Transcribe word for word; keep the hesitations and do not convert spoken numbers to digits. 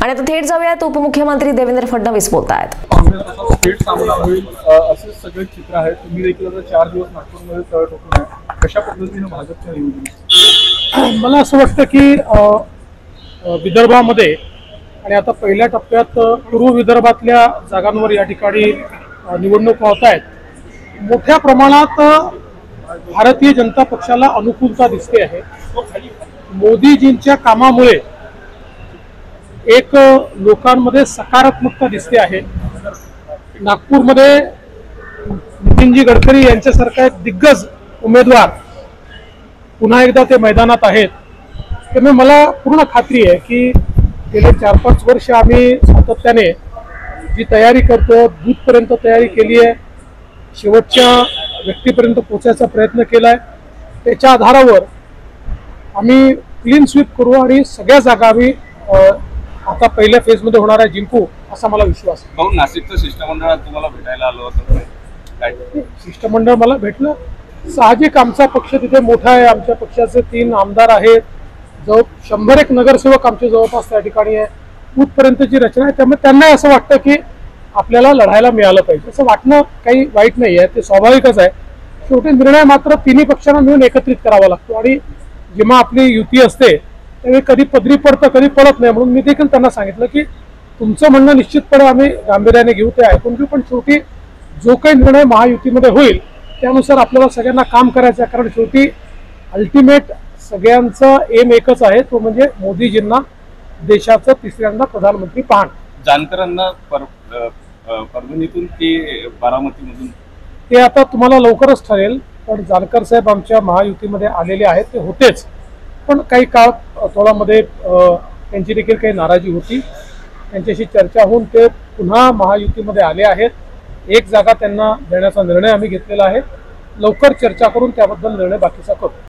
आणि आता थेट जाऊयात उपमुख्यमंत्री देवेंद्र फडणवीस बोलतायत। काँग्रेस थेट सामना होईल असे सगळे चित्र आहे। तुम्ही देखील आता चार दिवस नागपूरमध्ये तळ ठोकून आहे, कशा पद्धतीने भाजपच्या निवडणूक? मला असं वाटतं की विदर्भामध्ये आणि आता पहिल्या टप्प्यात पूर्व विदर्भातल्या जागांवर या ठिकाणी निवडणूक होत आहेत। मोठ्या प्रमाणात भारतीय जनता पक्षाला अनुकूलता दिसते आहे। मोदीजींच्या कामामुळे एक लोकांमध्ये सकारात्मकता दिसते आहे। नागपूरमध्ये नितीनजी गडकरी यांच्यासारखा एक दिग्गज उमेदवार पुन्हा एकदा ते मैदानात आहेत। त्यामुळे मला पूर्ण खात्री आहे की गेले चार पाच वर्ष आम्ही सातत्याने जी तयारी करतो, दूधपर्यंत तयारी केली आहे, शेवटच्या व्यक्तीपर्यंत पोहोचायचा प्रयत्न केला आहे। त्याच्या आधारावर आम्ही क्लीन स्वीप करू आणि सगळ्या जागा आम्ही आता पहिल्या फेजमध्ये होणारा जिंकू असा मला विश्वास आहे। भाऊ, नाशिकचं शिष्टमंडळ तुम्हाला भेटायला आलं होतं काय? शिष्टमंडळ मला भेटलं। साहजिक आमचा पक्ष तिथे मोठा आहे। आमच्या पक्षाचे तीन आमदार आहेत, जवळ शंभर एक नगरसेवक आमचे जवळपास त्या ठिकाणी आहे। बूथपर्यंतची रचना आहे, त्यामुळे त्यांनाही असं वाटतं की आपल्याला लढायला मिळालं पाहिजे। असं वाटणं काही वाईट नाही आहे, ते स्वाभाविकच आहे। शेवटी निर्णय मात्र तिन्ही पक्षांना मिळून एकत्रित करावा लागतो आणि जेव्हा आपली युती असते त्यावेळी कधी पदरी पडतं कधी पडत नाही। म्हणून मी देखील त्यांना सांगितलं की तुमचं म्हणणं निश्चितपणे आम्ही गांभीर्याने घेऊ, ते ऐकून घेऊ, पण शेवटी जो काही निर्णय महायुतीमध्ये होईल त्यानुसार आपल्याला सगळ्यांना काम करायचं आहे। कारण शेवटी अल्टिमेट सगळ्यांचा एम एकच आहे, तो म्हणजे मोदीजींना देशाचं तिसऱ्यांदा प्रधानमंत्री पाहणं। जानकरांना परभणीतून की बारामतीमधून ते आता तुम्हाला लवकरच ठरेल। पण जानकर साहेब आमच्या महायुतीमध्ये आलेले आहेत, ते होतेच, पण काही काळ थोडामध्ये त्यांची देखील काही नाराजी होती। त्यांच्याशी चर्चा होऊन ते पुन्हा महायुतीमध्ये आले आहेत। एक जागा त्यांना देण्याचा निर्णय आम्ही घेतलेला आहे। लवकर चर्चा करून त्याबद्दल निर्णय बाकीचा करू।